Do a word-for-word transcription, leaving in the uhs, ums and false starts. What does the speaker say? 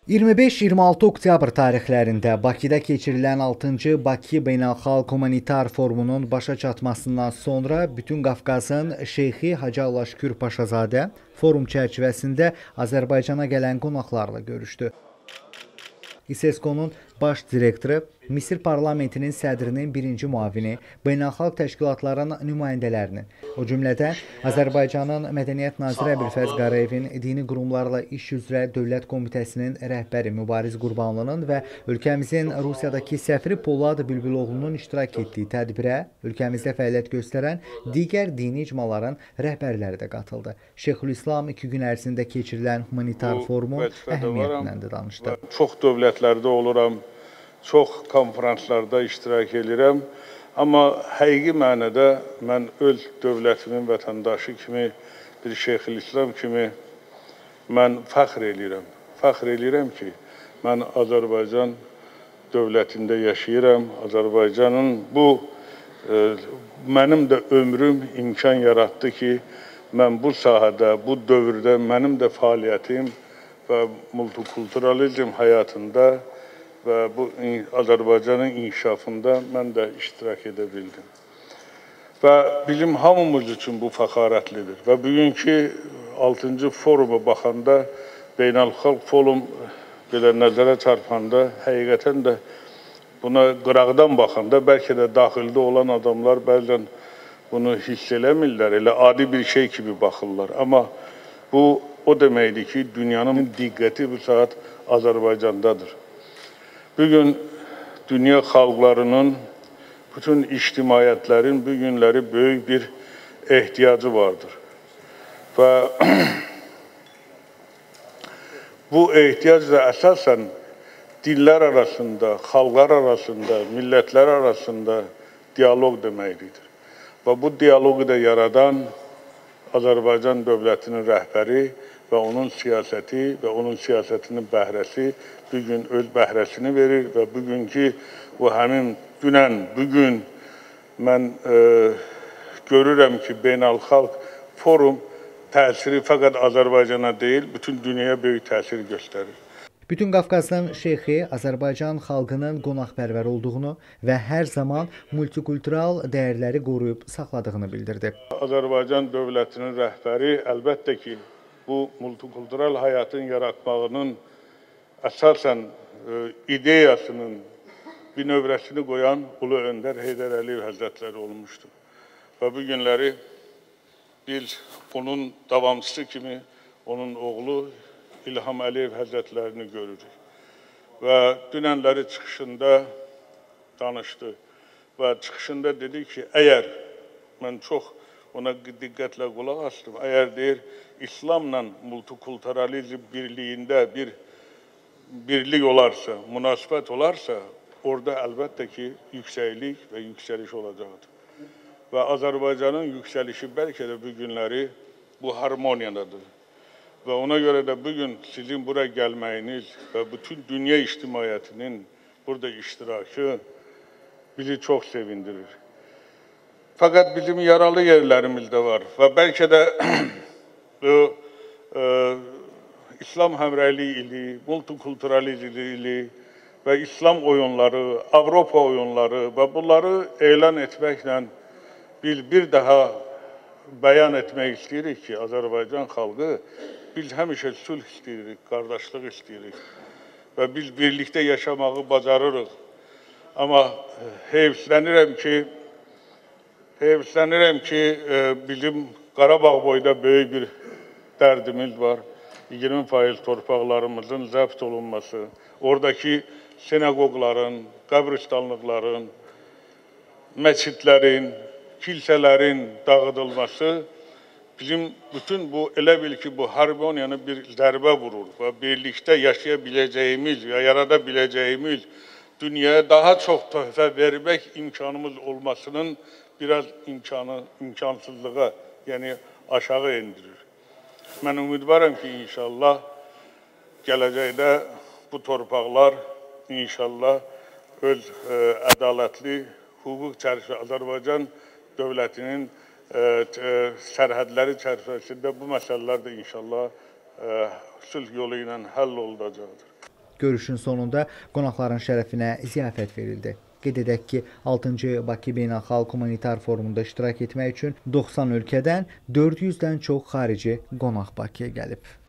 iyirmi beş iyirmi altı oktyabr tarixlərində Bakıda keçirilən altıncı Bakı Beynəlxalq Humanitar Forumunun başa çatmasından sonra bütün Qafqazın Şeyxi Hacı Allah Şükür Paşazadə forum çərçivəsində Azərbaycana gələn qonaqlarla görüşdü. İSESCO-nun baş direktoru, Misir parlamentinin sədrinin birinci müavini, beynəlxalq təşkilatların nümayəndələrinin, o cümlədən Azərbaycanın Mədəniyyət naziri Əbülfəz Qarayevin, dini qurumlarla iş üzrə Dövlət Komitəsinin rəhbəri Mübariz Qurbanlının və ölkəmizin Rusiyadakı səfiri Polad Bülbüloğlu'nun iştirak etdiyi tədbirə ölkəmizdə fəaliyyət göstərən digər dini icmaların rəhbərləri də qatıldı. Şeyxülislam iki gün ərzində keçirilən humanitar forumun əhəmiyyətindən də danışdı. Çox dövlətlərdə oluram. Çox konferanslarda iştirak edirəm, amma həqiqi mənada mən öz dövlətimin vətəndaşı kimi, bir Şeyxülislam kimi mən fəxr edirəm. Fəxr edirəm ki, mən Azərbaycan dövlətində yaşayıram. Azərbaycanın bu, e, mənim də ömrüm imkan yaratdı ki, mən bu sahədə, bu dövrdə mənim də fəaliyyətim və multikulturalizm həyatında və bu Azərbaycanın inkişafında mən də iştirak edə bildim. Və bizim hamımız üçün bu fəxarətlidir. Və bugünkü altıncı foruma baxanda, beynəlxalq forum belə nəzərə çarpanda, həqiqətən də buna qıraqdan baxanda, bəlkə də daxildə olan adamlar bəzən bunu hiss eləmirlər, elə adi bir şey kimi baxırlar. Amma bu o deməkdir ki, dünyanın diqqəti bu saat Azərbaycandadır. Bugün dünya xalqlarının, bütün ictimaiyyətlərin bu günləri böyük bir ehtiyacı vardır. Və bu ehtiyac da əsasən dillər arasında, xalqlar arasında, millətlər arasında diyaloq deməkdir. Və bu diyaloqu da yaradan Azərbaycan dövlətinin rəhbəri və onun siyasəti və onun siyasətinin bəhrəsi bugün öz bəhrəsini verir və bugünkü bu həmin dünən, bugün mən e, görürəm ki, beynəlxalq forum təsiri fəqət Azərbaycana deyil, bütün dünyaya böyük təsir göstərir. Bütün Qafqazın şeyxi Azərbaycan xalqının qonaqpərvər olduğunu və hər zaman multikultural dəyərləri qoruyub saxladığını bildirdi. Azərbaycan dövlətinin rəhbəri əlbəttə ki, bu multikultural həyatın yaratmağının əsasən e, ideyasının bir növrəsini qoyan Ulu Öndər Heydər Əliyev Həzrətləri olmuşdur. Və bu günləri biz onun davamçısı kimi onun oğlu İlham Əliyev Həzrətlərini görürük. Və dünənləri çıxışında danışdı və çıxışında dedi ki, əgər mən çox ona diqqətlə qulaq astım, əgər deyir, İslamla multikulturalizm birliyində bir birlik olarsa, münasibət olarsa, orada əlbəttə ki, yüksəklik və yüksəliş olacaqdır. Və Azərbaycanın yüksəlişi bəlkə də bu günləri bu harmoniyadadır. Və ona görə də bugün sizin bura gəlməyiniz və bütün dünya ictimaiyyətinin burada iştirakı bizi çox sevindirir. Fəqət bizim yaralı yerlərimiz də var və bəlkə də bu e, İslam həmrəyliyi ili, multikulturalizm ili və İslam oyunları, Avropa oyunları və bunları elan etməklə biz bir daha bəyan etmək istəyirik ki, Azərbaycan xalqı biz həmişə sülh istəyirik, qardaşlıq istəyirik və biz birlikdə yaşamağı bacarırıq. Amma heyfslənirəm ki, heyfslənirəm ki, bizim Qarabağ boyda böyük bir dərdimiz var. iyirmi faiz torpaqlarımızın zəbt olunması, oradakı sinagogların, qəbristanlıqların, məscidlərin, kilsələrin dağıdılması bizim bütün bu, elə bil ki, bu harmoniyanı bir zərbə vurur və birlikdə yaşaya biləcəyimiz və yarada biləcəyimiz dünyaya daha çox töhfə vermək imkanımız olmasının biraz imkanı, imkansızlığa, yəni aşağı indirir. Mən ümidvaram ki, inşallah gələcəkdə bu torpaqlar inşallah öz ə, ədalətli hüquq çərçivəsində Azərbaycan dövlətinin ə, ə, sərhədləri çərçivəsində bu məsələlər də inşallah ə, sülh yolu ilə həll olunacaqdır. Görüşün sonunda qonaqların şərəfinə ziyafət verildi. Qeyd edək ki, altıncı Bakı Beynəlxalq Humanitar Forumunda iştirak etmək üçün doxsan ölkədən dörd yüzdən çox xarici qonaq Bakıya gəlib.